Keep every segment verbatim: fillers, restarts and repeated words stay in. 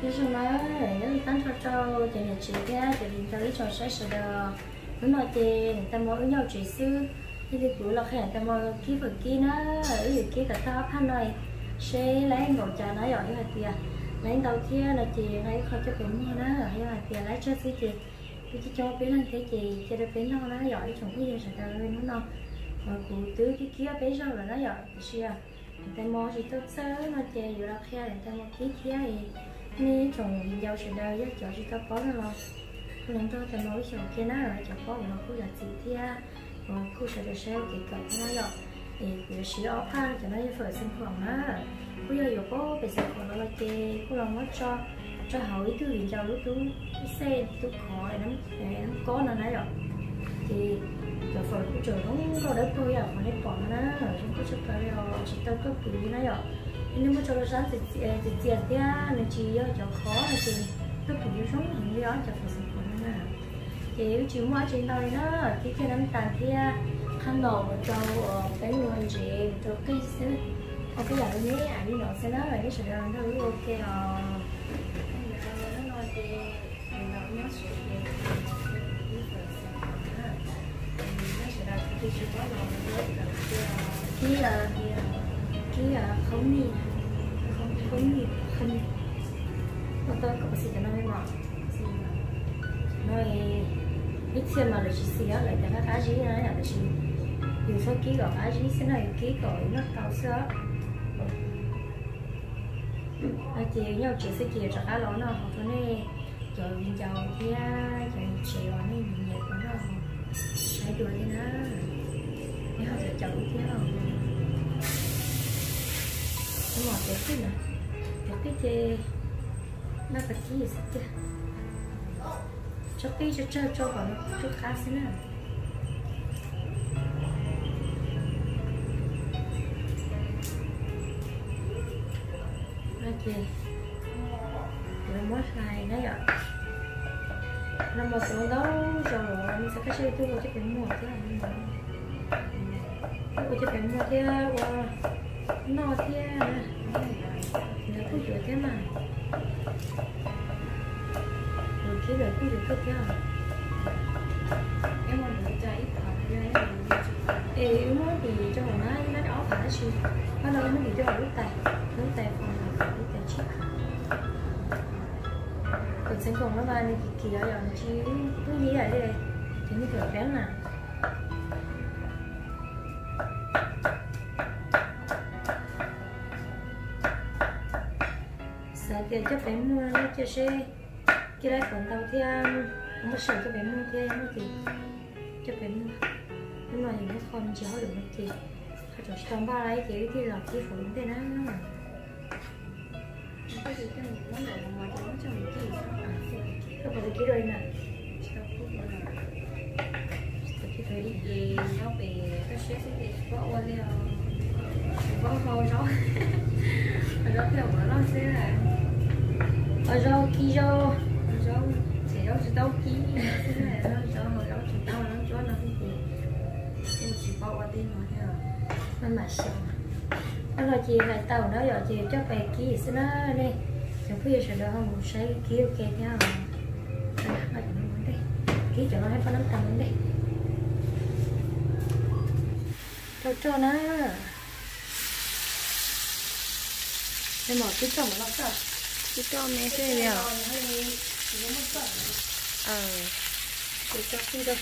thế xong đó nếu tán cho trâu thì nhà chị kia thì mình tới cho sẽ sửa được lúc nào thì người ta mới nhau chỉ sư thì thì cũng là khi người ta mới ký vật ký nó ở dưới ký cả tao hắn này sẽ lấy ngồi trà nó giỏi như vậy lấy đầu tiên là chị lấy khỏi cho cái mua nó rồi như vậy lấy cho chị chị chị cho bé lên thế chị cho bé nó nó giỏi trong cái gì sửa được nó nó mà cụ tứ cái kia bé sau là nó giỏi xưa người ta mua thì tốt sớm mà chị dù là khi người ta mua ký kia thì ni trồng dầu sữa đời với chỗ chỉ có có nó rồi nên tôi thì nói chỗ kia nó rồi chỗ có mà khu là gì kia mà khu sữa đời sale thì cậu nó rồi thì việc sữa ốp ha cho nó phải sinh hoạt nó bây giờ có phải sinh hoạt nó là kê khu lòng mất cho cho hỏi thứ gì cho lúc tú xe tú khó để nó để nó có nó nói rồi thì giờ phải khu trường nó có đất thôi à mà nó bỏ nó rồi chúng có chụp cái rồi chỉ tao cấp cứu nó rồi nếu mà cho nó sáng thì thì tiền thế nên chỉ cho khó là thì cấp cứu sống hình như đó cho phải sinh hoạt nó thì chỉ mua trên tàu nó thì cái nấm tàn thì khăn đồ cho cái nguồn gì cho cái sẽ không cái giờ này ảnh đi nó sẽ nói là cái sự đó nó ok rồi nó nói thì nó nó sẽ cái là cái là không đi không không đi không nó tôi có gì cho nó nói nói ít xem mà là chỉ xí á lại các cái gì đó là chỉ dù số ký gọi cái gì sẽ này ký gọi nó cao sữa à chị nhau chị sẽ chị cho cá lỗ nó hoặc cái này rồi dầu thì rồi chị rồi này nhiệt của nó phải đuổi đi nó nếu họ sẽ chậu thế không nhưng mà cái cái này cái cái gì nó phải cái gì chứ cho cái cho cho cho vào chút khác xíu nữa ok rồi mất này đấy ạ năm một số đó rồi mình sẽ cái chơi tôi có cái mua thế là tôi có cái mua thế qua nó thế nó cũng được thế mà rồi cái rồi cũng được tốt thế em muốn được trái ít thằng em muốn thì cho nó nó đó phải chứ nó đâu nó bị cho lúc tay lúc tay còn là lúc tay chip còn sinh cùng nó ba nên kỳ kỳ đó rồi chứ cái gì ở đây thì như kiểu béo nè sợ tiền cho phải mua nó cho xe cái đấy còn tàu theo không có sợ cho phải mua theo nó thì cho phải mua nhưng mà nó còn gió được một thì cho trong ba lấy thì thì là cái phụ thế nó cái gì cái này nó lại ngoài cho nó cho mình cái gì có phải cái đôi nè cái đôi gì nó bị cái xe sẽ vỡ qua đi rồi vỡ không rõ rồi đó theo mà nó sẽ là ở đâu kia đâu đâu sẽ đâu sẽ đâu kia sẽ là nó đâu hồi đó chúng tao nó cho nó cái gì em chỉ bỏ qua tin mà theo nó mà sợ nó là chị lại tàu nó giờ chị cho về ký sẽ nó đây chẳng có gì sẽ được không một sai ký ok theo mà ký cho nó hết có nắm tầm đến đây cho cho nó đây một cái chồng nó sợ cái cho mẹ cái nào ờ để cho khi đâu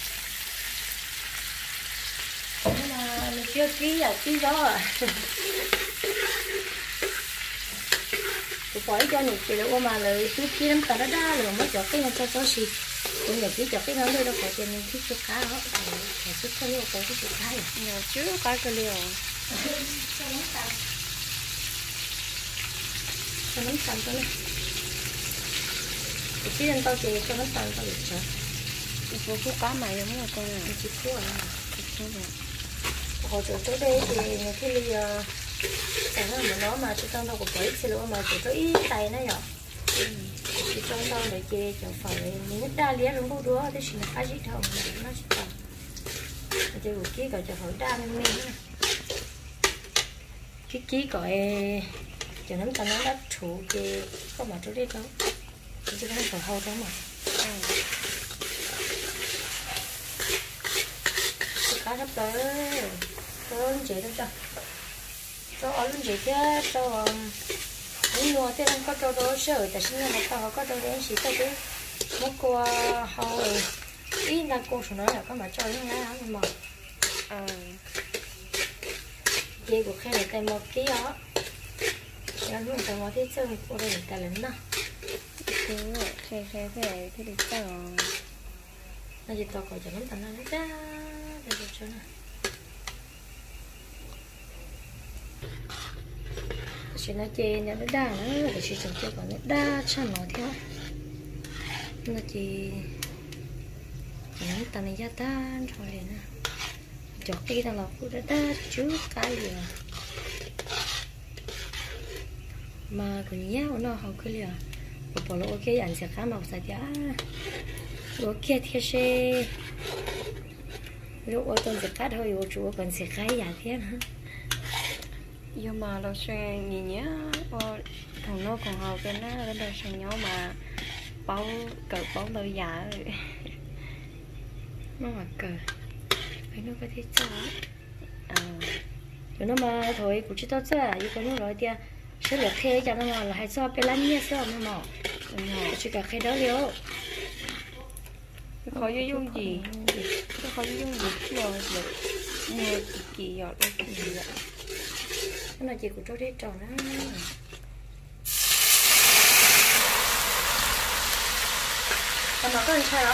mình chưa ký à ký đó à tôi hỏi cho mình chỉ được mà lời cứ ký lắm cả đó đa rồi mới chọn cái này cho cho xịt cũng được ký chọn cái đó đây đâu phải tiền mình ký cho cá đó phải chút cái liệu có cái chút cá này nhiều chứ cái cái liệu cho nó tàn cho nó tàn cho nó ký lên tao chỉ cho nó tàn tao được chưa cô cô cá mày giống như con này chỉ cô à họ chỗ tới đây thì những cái ly cái mà nó mà chỉ trong đâu có mấy xíu mà chỉ có ít tay nó nhỏ chỉ trong đâu để chơi chẳng phải những đa lia đúng không đó thì chỉ là cái gì thôi nó chỉ còn chơi một ký còn chẳng phải đa nên mình cái ký gọi cho nó cho nó đất chủ thì không mà chỗ đi đâu chứ không phải hầu đó mà cá sắp tới tôi chị đâu cho cho ở luôn chị chứ cho những người thì đang có cho đồ sợiแต่ฉันยังไม่có có đồ đến chỉ tới cái một cô hầu ít là cô số nói là có mà cho nó lá nhưng mà chị của khen là tay một ký đó nó luôn tay một thế chân cô đây là tay lớn đó thế thế thế thế thế được sao nó chỉ to còn cho nó thành nó ra để được cho nó chỉ nó chê nó đa nữa để chỉ trồng cho còn nó đa cho nó theo nó chỉ nó tao này ra tan rồi nè chọc cái tao lọc cũng đã đa trước cái gì mà còn nhau nó không cứ liền bộ bộ lỗ cái ảnh sẽ khá màu sạch giá lỗ kia thiệt xe lỗ tôi sẽ cắt thôi lỗ chủ còn sẽ khá giả thế hả nhưng mà nó sẽ nhìn nhá thằng nó còn học cái nó cái đầu sẽ nhau mà bao cỡ bao đầu giả rồi nó mà cỡ phải nó có thể cho à rồi nó mà thôi cũng chỉ tao cho à có nó nói tia sẽ được thế cho nó mà là hay cho bé lăn nhé sao mà mỏ chỉ cả cái đó liêu khó dùng dùng gì khó dùng gì rồi được mua kỳ giọt đây kỳ giọt cái này chị cũng cho hết tròn đó còn nó có gì sai không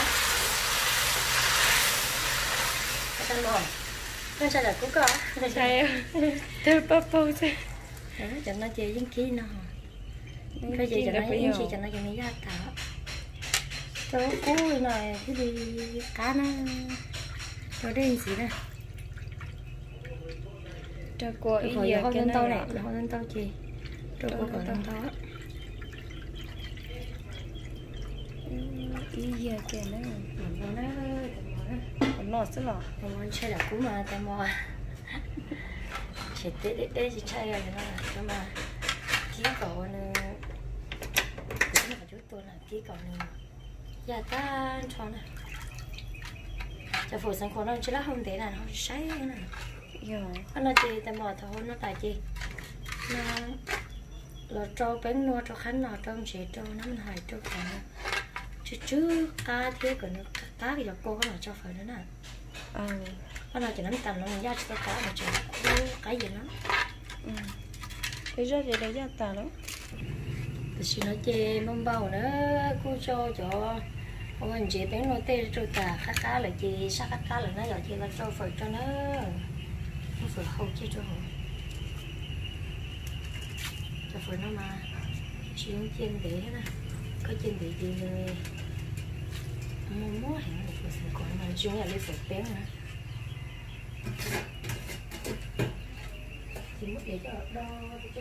sai mỏ nó sai là cũng có sai theo bắp bông sai đó cho nó chơi những kỹ nó cái gì cho nó những gì cho nó cho nó ra thảo cho cú này cái gì cá nó cho đây gì nè cho cô ý gì cái lên tao này họ lên tao chị cho cô còn lên tao ý gì kìa nó nó nó sẽ là nó chơi là cú mà tao mò chỉ để để để chỉ chơi rồi nó là mà ký cậu nữa cũng là chút tôi là ký cậu nữa giờ ta cho nè giờ phụ sinh nó chỉ là không thể là nó sấy nè rồi nó chỉ tao mò thôi nó tại gì nó là trâu bánh nua trâu khánh nọ trâu chỉ trâu nó mình hỏi trâu còn chứ chứ cá thế còn nó cá thì cô có là cho phải nữa nè ờ nó là chỉ nắm tầm nó ra cho cá mà chừng cái gì nó ừ cái ra thì đấy ra tà đó thì nó chê mông bầu nữa cô cho cho ông anh chị bánh nó tê cho cả cá cá là chị sát cá cá là nó giờ chị là cho phải cho nó nó phải không chứ cho họ cho phải nó mà chuyên chiên để nè có chiên để gì rồi mua mua hàng một cái sản phẩm mà chuyên là lấy phải bén nè thì mất để cho đo chứ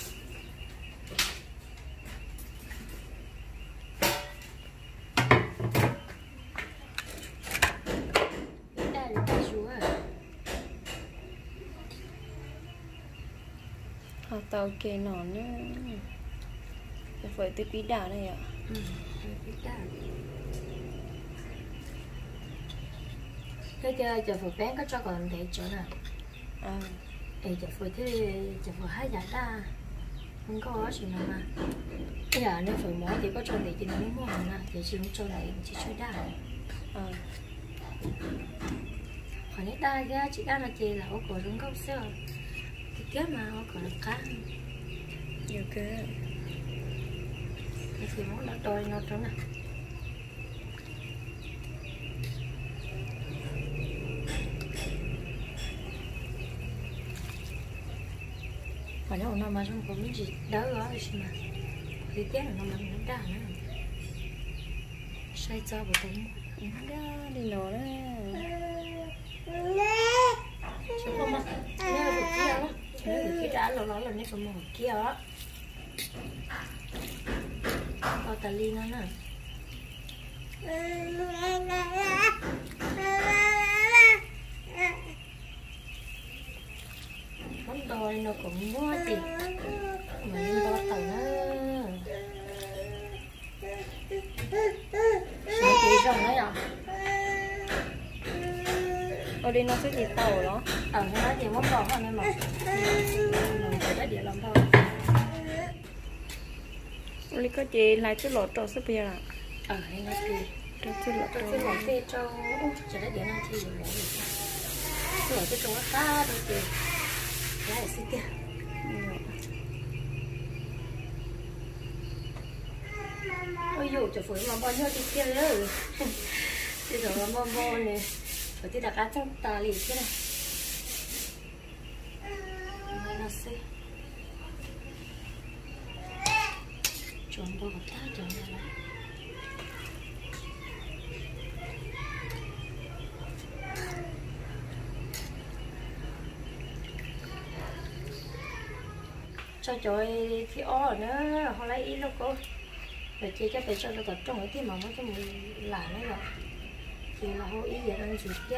họ tàu kề nọ nữa phải tới bí đảo này ạ ừ, bí đảo thế kia giờ phụ bén có cho còn để chỗ nào à để giờ phụ thế giờ phụ hai giá đa không có gì nào mà bây giờ nếu phụ mỏ thì có cho để chỉ nó mua hàng nè thì chỉ cho này chỉ chơi đa à khỏi nhất đa ra chỉ đa là chỉ là ở cổ rừng gốc sơ thì kế mà ở cổ là cá nhiều cái thì muốn nó đôi nó chỗ nào còn nếu nó mà không có cái gì đỡ rồi mà thì kế là nó mà nó đa nữa sai cho bộ tính đó đi nó đó chứ không mà nếu là được kia đó nếu được kia đã lâu lâu là nếu không một kia đó có tà li nó nè món đôi nó cũng mua tiền mà nhưng đôi tờ nó đi nó sẽ gì tàu đó ở nó thì món bò hơn em mà mình phải đã địa làm thôi đi có gì lại chút lột trâu súp bia à ở đây nó thì chút chút lột tôi trâu sẽ làm phê cho chỉ đã địa năng thì mỗi người rồi cái trâu cá đôi thì lại xí kia ôi dụ cho phổi mà bao nhiêu thì kia nữa bây giờ là bao bao này phải đi đặt cá trong tà lì thế này nó sẽ chọn bao gấp ta chọn ra cho trời thì ó nữa họ lấy ít đâu cô rồi chị cho phải cho nó tập trong cái mà nó cho mình lại nó rồi thì là họ ý vậy ăn gì kia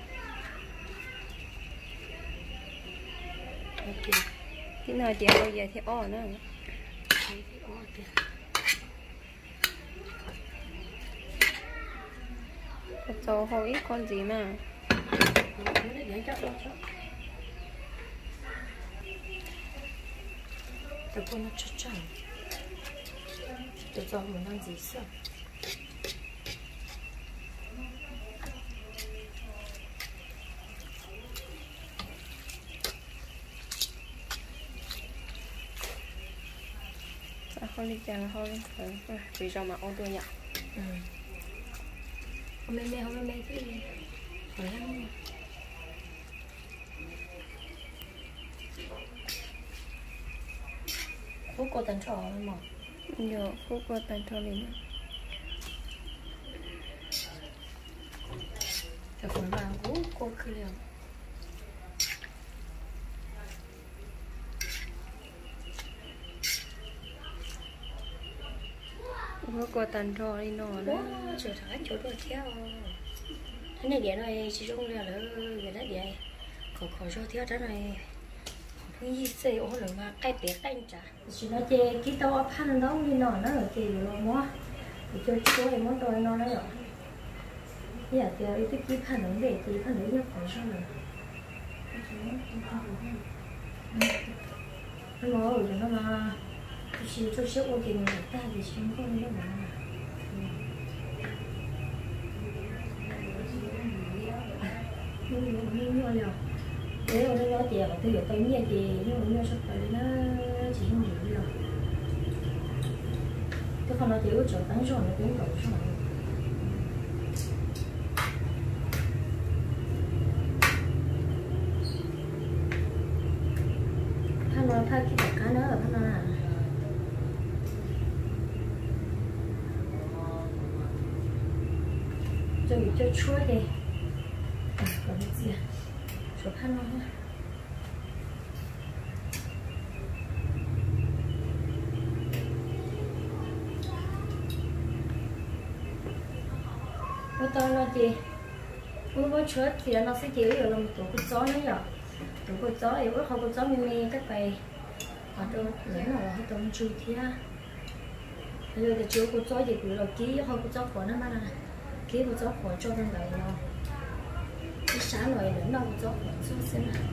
cái nơi chị bao giờ thì ó nữa cho họ ít con gì mà tập con nó chắc chắn để cho mình ăn gì sao không đi chàng thôi vì sao mà ông tôi nhặt hôm nay mẹ hôm nay mẹ thì phải ăn phút cô tấn trò mà giờ phút cô tấn trò này thì cũng là cô cô cứ liền phút cô tấn trò đi nó đó chờ thằng chỗ đôi theo thế này điện này chỉ trong là đỡ về đấy vậy khỏi khỏi cho theo đó này không gì xây ô rồi mà cái bé anh trả chỉ nói chê cái tao pan đó đi nọ nó ở kì rồi mua thì cho cái tối em muốn đôi nó đấy rồi giờ thì cái cái pan nó để thì pan đấy nó khỏi sao rồi nó ngồi rồi nó mà chỉ cho xíu ô kì người ta thì chỉ không có mà nhưng mà nhiều nếu mà nó tiền mà tôi tôi nghe thì nhưng mà nhiều sắp tới nó chỉ không nhiều đâu cái phần nó chỉ có chỗ tán rồi nó cũng đủ rồi hắn nói thay cái cá nữa ở hắn à cho bị cho chua đi còn cái gì số hắn nói ha ô tô nó gì ô tô chết thì nó sẽ chịu rồi làm tủ cái gió nữa nhở tủ cái gió thì ước không có gió mê mê các bài ở đâu lấy nào là tao chui thì ha bây giờ thì chưa có gió gì cũng là ký không có gió của nó mà là ký có gió của cho nên là nó cái sáng rồi đến đâu có gió của xuống xin à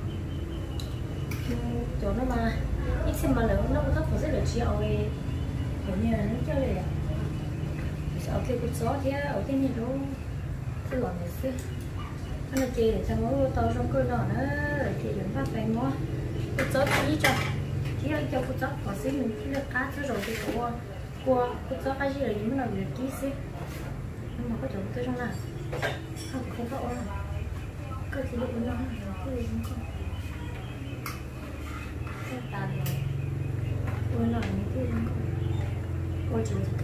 chỗ nó mà ít xem mà lớn nó có gió của rất là chiều rồi kiểu như là nó chơi này ở kia có gió thế ở cái này đâu cái loại này xưa anh là chị để thằng nó to trong cơ nọ nó chị đến phát phải mua có gió tí cho tí là cho có gió có xí mình chỉ là cá chứ rồi thì qua qua có gió cái gì là những nào được ký xí nhưng mà có chỗ tôi trong này không không có ôn có gì lúc nó cái gì cũng không cái tàn rồi ôn lại những cái không ôn chỉ là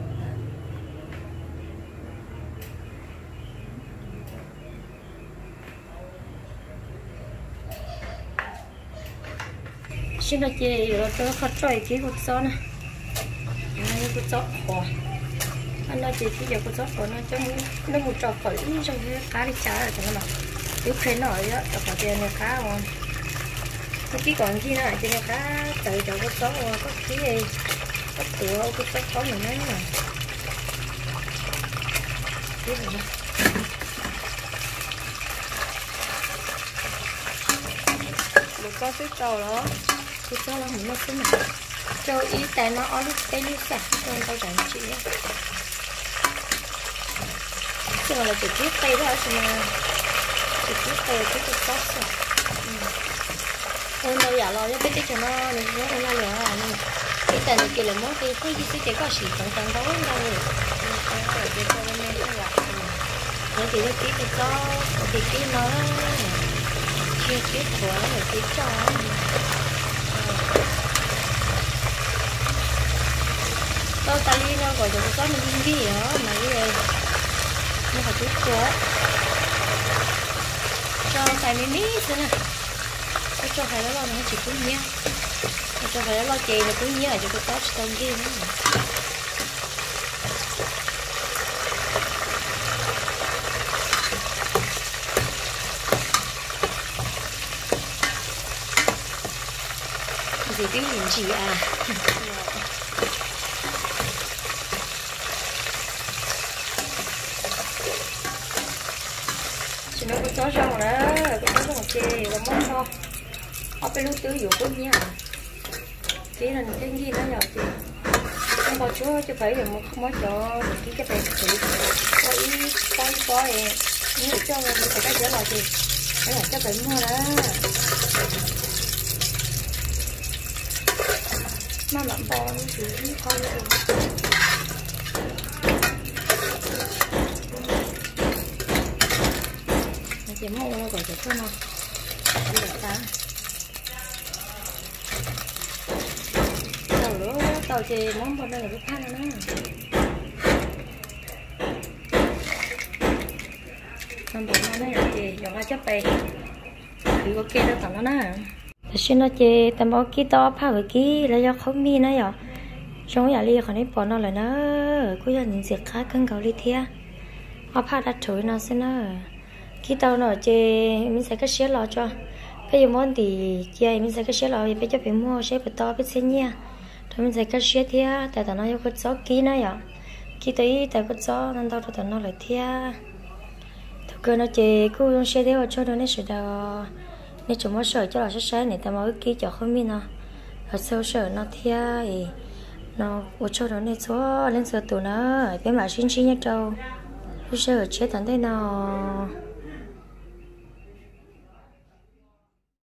xin lỗi chị rồi tôi khó chơi cái hột gió này này hột gió khổ anh nói chị cái giờ hột gió khổ nó trong nó một trò khỏi trong cái cá đi chả rồi chẳng là nếu khế nổi đó cho khỏi tiền này cá không có cái còn gì nữa cho nên cá tự cho hột gió có cái gì có tựa hột gió có mình nói mà cái này có tuyết cầu đó tôi cho nó một cái này cho ý tại nó ở lúc cái lúc sạch cho tao chẳng chị á chứ là chỉ biết tay đó mà chỉ biết tay cái cái sốt rồi em đâu giờ lo cho biết cho nó nên nó em lo lừa à nhưng cái tên này kia là món cái cái gì chỉ có sự cẩn thận đó đâu ở đây cho nên là nó chỉ có cái cái sốt thì cái nó chưa biết của nó là cái cho tao ta đi nó gọi cho có mình đi gì đó mà cái này nó phải chút quá cho xài mì mí thế này cho phải nó lo nó chỉ cứ nhé cho phải nó lo chè nó cứ nhé là cho cái tốt tôm kia nữa gì cái gì gì à nó có chó rong đó, có chó rong chê, có món kho, ở bên lúc tứ dụ cũng nha, chỉ là cái gì nó nhỏ thì, không có chúa cho phải là một món cho cái cái phải thử, có ý có ý có ấy, nếu cho mình phải cái trở lại thì, cái là chắc phải mua đó, mà làm bò thì không được. Chỉ mua nó gọi cho nó đi được ta tàu lúa tàu chỉ món bên đây là cái khác nữa con bún nó này thì dùng ra chấp bè thì có kia nó tặng nó nè thì xin nó chỉ tầm bao kí to phá với kí là do không mi nó vậy trong nhà ly còn ấy bỏ nó lại nó cứ giờ nhìn việc khác cân cầu đi thia họ phá đặt chổi nó xin nó khi tao nói chơi mình sẽ cái xé lò cho bây giờ món thì chơi mình sẽ cái xé lò bây giờ phải mua xé bự to biết xé nhia thôi mình sẽ cái xé thia tại tao nói có gió kí nữa vậy khi tới tại có gió nên tao tao nói lại thia thực cơ nó chơi cứ用xé theo cho nó nên sẽ đâu nên chúng nó sợ cho là xé xé này tao mới kí cho không biết nào ở sau sợ nó thia thì nó ở cho nó nên số lên sợ tụi nó bên mà xin xin nhất đâu bây giờ chết thằng thế nào